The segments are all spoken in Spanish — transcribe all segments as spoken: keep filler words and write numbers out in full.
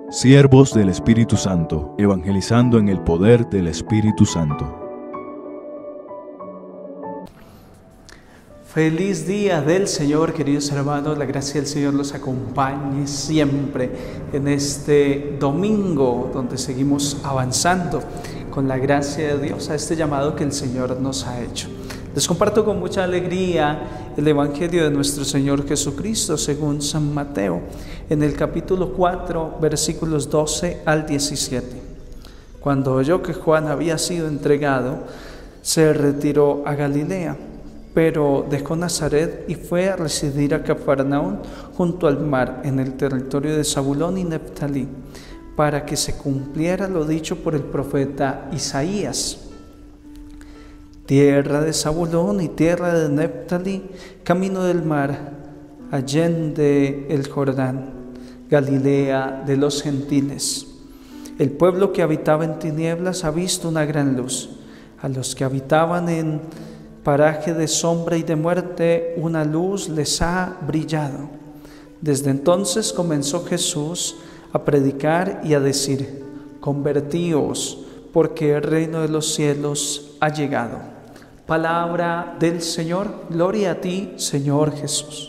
Siervos del Espíritu Santo, evangelizando en el poder del Espíritu Santo. Feliz día del Señor, queridos hermanos. La gracia del Señor los acompañe siempre en este domingo donde seguimos avanzando con la gracia de Dios a este llamado que el Señor nos ha hecho. Les comparto con mucha alegría el Evangelio de nuestro Señor Jesucristo según San Mateo, en el capítulo cuatro, versículos doce al diecisiete. Cuando oyó que Juan había sido entregado, se retiró a Galilea, pero dejó Nazaret y fue a residir a Cafarnaúm junto al mar, en el territorio de Zabulón y Neftalí, para que se cumpliera lo dicho por el profeta Isaías. Tierra de Zabulón y tierra de Neftalí, camino del mar, allende el Jordán, Galilea de los gentiles. El pueblo que habitaba en tinieblas ha visto una gran luz. A los que habitaban en paraje de sombra y de muerte, una luz les ha brillado. Desde entonces comenzó Jesús a predicar y a decir: convertíos, porque el reino de los cielos ha llegado. Palabra del Señor. Gloria a ti, Señor Jesús.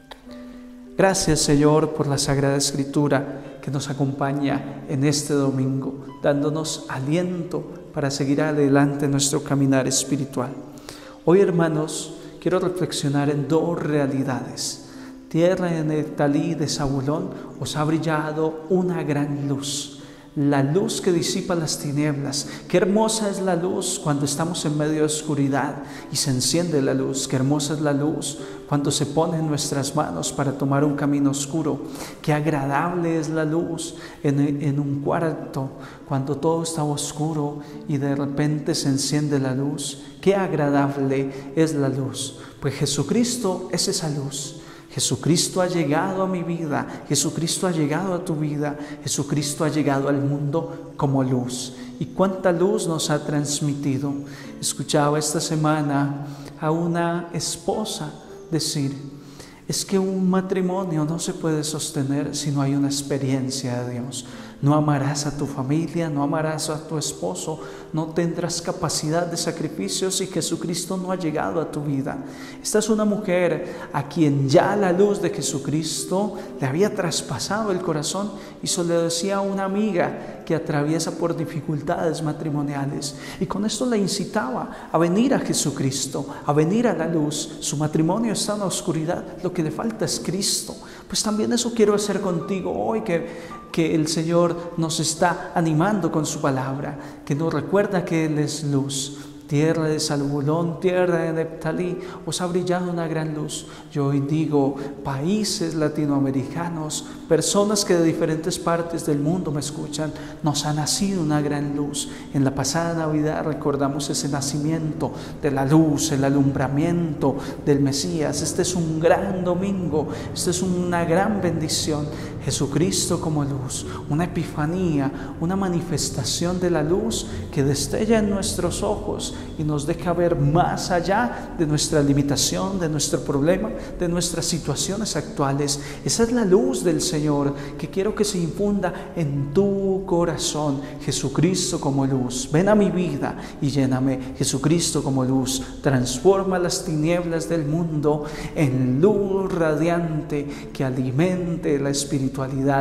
Gracias, Señor, por la Sagrada Escritura que nos acompaña en este domingo, dándonos aliento para seguir adelante en nuestro caminar espiritual. Hoy, hermanos, quiero reflexionar en dos realidades. Tierra de Neftalí y de Zabulón os ha brillado una gran luz. La luz que disipa las tinieblas. Qué hermosa es la luz cuando estamos en medio de oscuridad y se enciende la luz. Qué hermosa es la luz cuando se pone en nuestras manos para tomar un camino oscuro. Qué agradable es la luz en, en un cuarto cuando todo está oscuro y de repente se enciende la luz. Qué agradable es la luz. Pues Jesucristo es esa luz. Jesucristo ha llegado a mi vida, Jesucristo ha llegado a tu vida, Jesucristo ha llegado al mundo como luz. ¿Y cuánta luz nos ha transmitido? Escuchaba esta semana a una esposa decir: es que un matrimonio no se puede sostener si no hay una experiencia de Dios. No amarás a tu familia, no amarás a tu esposo, no tendrás capacidad de sacrificio si Jesucristo no ha llegado a tu vida. Esta es una mujer a quien ya la luz de Jesucristo le había traspasado el corazón, y eso le decía a una amiga que atraviesa por dificultades matrimoniales, y con esto le incitaba a venir a Jesucristo, a venir a la luz. Su matrimonio está en la oscuridad, lo que le falta es Cristo. Pues también eso quiero hacer contigo hoy, que que el Señor nos está animando con su palabra, que nos recuerda que Él es luz. Tierra de Zabulón, tierra de Neftalí, os ha brillado una gran luz. Yo hoy digo, países latinoamericanos, personas que de diferentes partes del mundo me escuchan, nos ha nacido una gran luz. En la pasada Navidad recordamos ese nacimiento de la luz, el alumbramiento del Mesías. Este es un gran domingo, esta es una gran bendición. Jesucristo como luz, una epifanía, una manifestación de la luz que destella en nuestros ojos y nos deja ver más allá de nuestra limitación, de nuestro problema, de nuestras situaciones actuales. Esa es la luz del Señor que quiero que se infunda en tu corazón. Jesucristo como luz, ven a mi vida y lléname. Jesucristo como luz, transforma las tinieblas del mundo en luz radiante que alimente la espiritualidad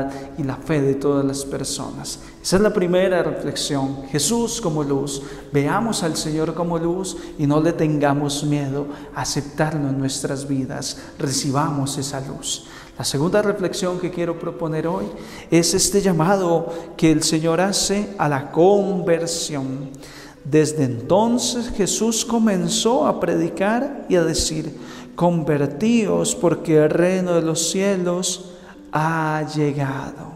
y la fe de todas las personas. Esa es la primera reflexión. Jesús como luz. Veamos al Señor como luz y no le tengamos miedo a aceptarlo en nuestras vidas. Recibamos esa luz. La segunda reflexión que quiero proponer hoy es este llamado que el Señor hace a la conversión. Desde entonces Jesús comenzó a predicar y a decir: convertíos, porque el reino de los cielos ha llegado.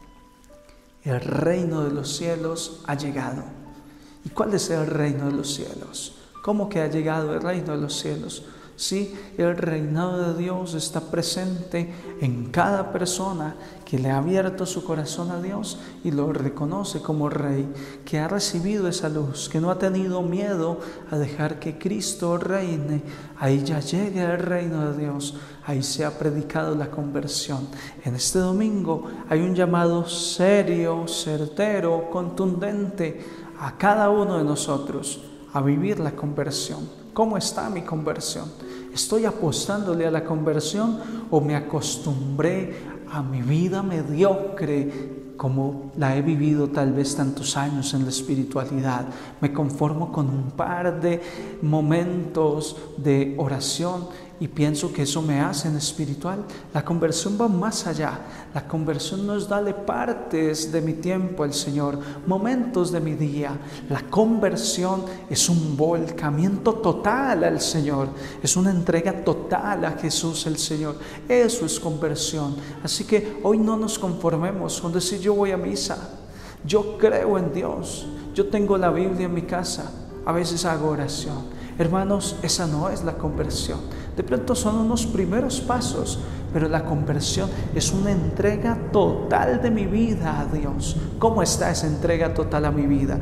El reino de los cielos ha llegado. ¿Y cuál es el reino de los cielos? ¿Cómo que ha llegado el reino de los cielos? Sí, el reinado de Dios está presente en cada persona que le ha abierto su corazón a Dios y lo reconoce como Rey, que ha recibido esa luz, que no ha tenido miedo a dejar que Cristo reine. Ahí ya llega el reino de Dios, ahí se ha predicado la conversión. En este domingo hay un llamado serio, certero, contundente a cada uno de nosotros a vivir la conversión. ¿Cómo está mi conversión? ¿Estoy apostándole a la conversión o me acostumbré a mi vida mediocre como la he vivido tal vez tantos años en la espiritualidad? Me conformo con un par de momentos de oración y pienso que eso me hace en espiritual. La conversión va más allá. La conversión no es darle partes de mi tiempo al Señor, momentos de mi día. La conversión es un volcamiento total al Señor, es una entrega total a Jesús el Señor. Eso es conversión. Así que hoy no nos conformemos con decir yo voy a misa, yo creo en Dios, yo tengo la Biblia en mi casa, a veces hago oración. Hermanos, esa no es la conversión. De pronto son unos primeros pasos, pero la conversión es una entrega total de mi vida a Dios. ¿Cómo está esa entrega total a mi vida?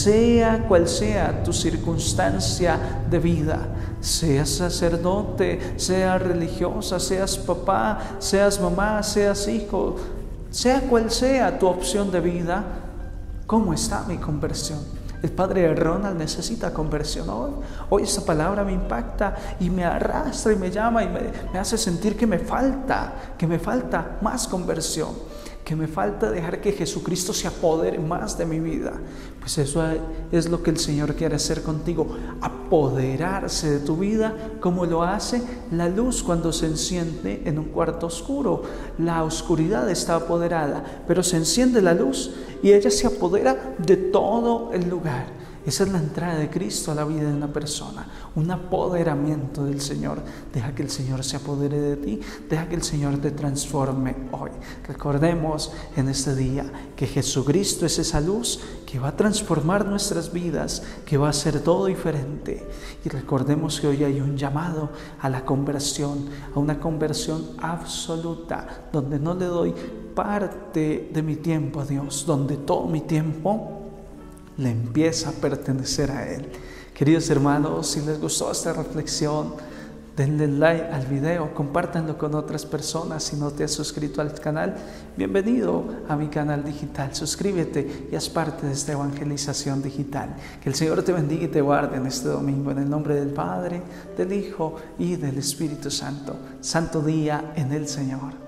Sea cual sea tu circunstancia de vida, seas sacerdote, seas religiosa, seas papá, seas mamá, seas hijo, sea cual sea tu opción de vida, ¿cómo está mi conversión? El padre Ronald necesita conversión hoy. Hoy esa palabra me impacta y me arrastra y me llama y me, me hace sentir que me falta, que me falta más conversión, que me falta dejar que Jesucristo se apodere más de mi vida. Pues eso es lo que el Señor quiere hacer contigo, apoderarse de tu vida como lo hace la luz cuando se enciende en un cuarto oscuro. La oscuridad está apoderada, pero se enciende la luz y ella se apodera de todo el lugar. Esa es la entrada de Cristo a la vida de una persona, un apoderamiento del Señor. Deja que el Señor se apodere de ti, deja que el Señor te transforme hoy. Recordemos en este día que Jesucristo es esa luz que va a transformar nuestras vidas, que va a hacer todo diferente. Y recordemos que hoy hay un llamado a la conversión, a una conversión absoluta, donde no le doy parte de mi tiempo a Dios, donde todo mi tiempo le empieza a pertenecer a Él. Queridos hermanos, si les gustó esta reflexión, denle like al video, compártanlo con otras personas. Si no te has suscrito al canal, bienvenido a mi canal digital. Suscríbete y haz parte de esta evangelización digital. Que el Señor te bendiga y te guarde en este domingo, en el nombre del Padre, del Hijo y del Espíritu Santo. Santo día en el Señor.